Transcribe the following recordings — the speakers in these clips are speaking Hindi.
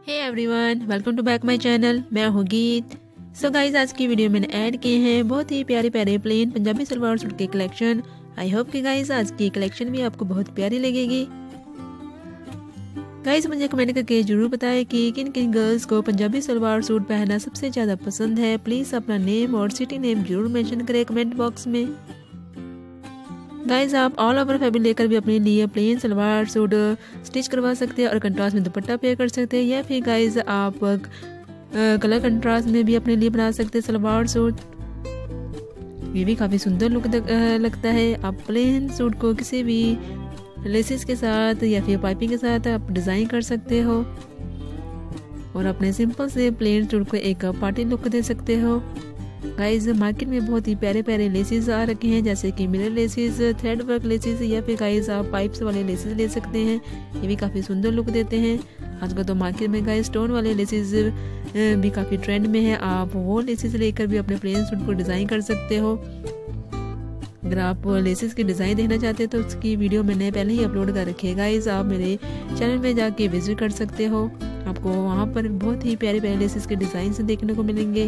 Hey everyone, welcome to back my channel. मैं हूँ गीत। सो गाइस, आज की वीडियो मैंने ऐड किए हैं बहुत ही प्यारे प्यारे प्लेन पंजाबी सलवार सूट के कलेक्शन। आई होप कि गाइस आज की कलेक्शन भी आपको बहुत प्यारी लगेगी। गाइस, मुझे कमेंट करके जरूर बताएं कि किन किन गर्ल्स को पंजाबी सलवार सूट पहनना सबसे ज़्यादा पसंद है। प्लीज़ अपना नेम और सिटी नेम जरूर मेंशन करें कमेंट बॉक्स में। गाइस, आप ऑल ओवर फैब्रिक लेकर भी अपने लिए प्लेन सलवार सूट स्टिच करवा सकते हैं और कंट्रास्ट में दुपट्टा पेयर कर सकते हैं, या फिर गाइस आप कलर कंट्रास्ट में भी अपने लिए बना सकते हैं सलवार सूट। ये भी काफ़ी सुंदर लुक लगता है। आप प्लेन सूट को किसी भी लेसेस के साथ या फिर पाइपिंग के साथ आप डिज़ाइन कर सकते हो और अपने सिंपल से प्लेन सूट को एक पार्टी लुक दे सकते हो। गाइस, मार्केट में बहुत ही प्यारे प्यारे लेसेस आ रखे हैं, जैसे कि mirror laces, thread work laces, या फिर गाइस आप पाइप्स वाले लेसेस ले सकते हैं। ये भी काफ़ी सुंदर लुक देते हैं। आजकल तो मार्केट में गाइस स्टोन वाले लेसेस भी काफ़ी ट्रेंड में है। आप वो लेसेस लेकर भी अपने प्लेन सूट को डिज़ाइन कर सकते हो। अगर आप लेसेस की डिज़ाइन देखना चाहते हैं तो उसकी वीडियो मैंने पहले ही अपलोड कर रखी है। गाइस, आप मेरे चैनल में जाके विजिट कर सकते हो। आपको वहाँ पर बहुत ही प्यारे प्यारे लेसेस के डिज़ाइन देखने को मिलेंगे।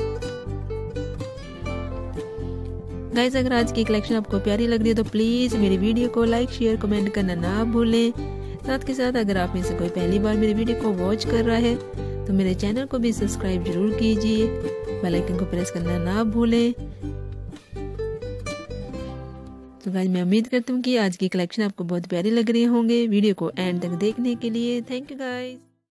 गाइस, अगर आज की कलेक्शन आपको प्यारी लग रही है तो प्लीज़ मेरी वीडियो को लाइक शेयर कमेंट करना ना भूलें। साथ के साथ अगर आप में से कोई पहली बार मेरी वीडियो को वॉच कर रहा है तो मेरे चैनल को भी सब्सक्राइब जरूर कीजिए, बेल आइकन को प्रेस करना ना भूलें। तो गाइस, मैं उम्मीद करती हूँ कि आज की कलेक्शन आपको बहुत प्यारी लग रही होंगे। वीडियो को एंड तक देखने के लिए थैंक यू गाइस।